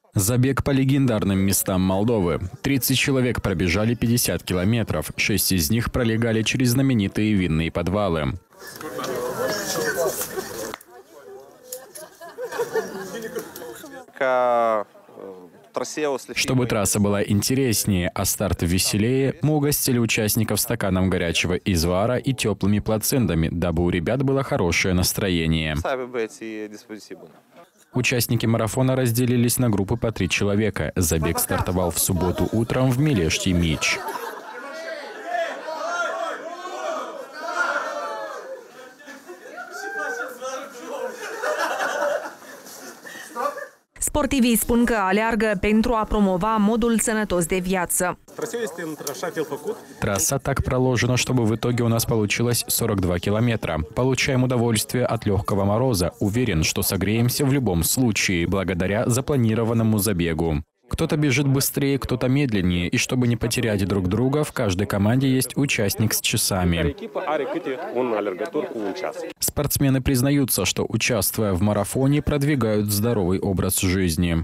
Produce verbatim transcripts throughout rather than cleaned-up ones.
Забег по легендарным местам Молдовы. тридцать человек пробежали пятьдесят километров. Шесть из них пролегали через знаменитые винные подвалы. Чтобы трасса была интереснее, а старт веселее, мы угостили участников стаканом горячего извара и теплыми плацентами, дабы у ребят было хорошее настроение. Участники марафона разделились на группы по три человека. Забег стартовал в субботу утром в Милешти-Мич. Sportivii spun că aleargă pentru a promova modul sănătos de viață. Трасса так проложена, чтобы в итоге у нас получилось сорок два километра. Получаем удовольствие от легкого мороза. Уверен, что согреемся в любом случае, благодаря запланированному забегу. Кто-то бежит быстрее, кто-то медленнее, и чтобы не потерять друг друга, в каждой команде есть участник с часами. Спортсмены признаются, что, участвуя в марафоне, продвигают здоровый образ жизни.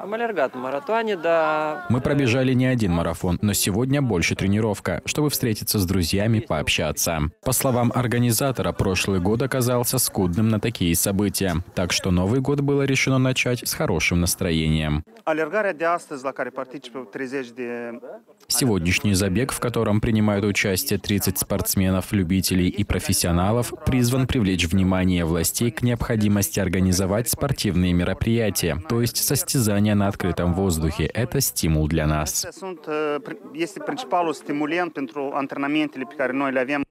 Мы пробежали не один марафон, но сегодня больше тренировка, чтобы встретиться с друзьями, пообщаться. По словам организатора, прошлый год оказался скудным на такие события, так что Новый год было решено начать с хорошим настроением. Сегодняшний забег, в котором принимают участие тридцать спортсменов, любителей и профессионалов, призван привлечь внимание властей к необходимости организовать спортивные мероприятия, то есть состязания на открытом воздухе. Это стимул для нас.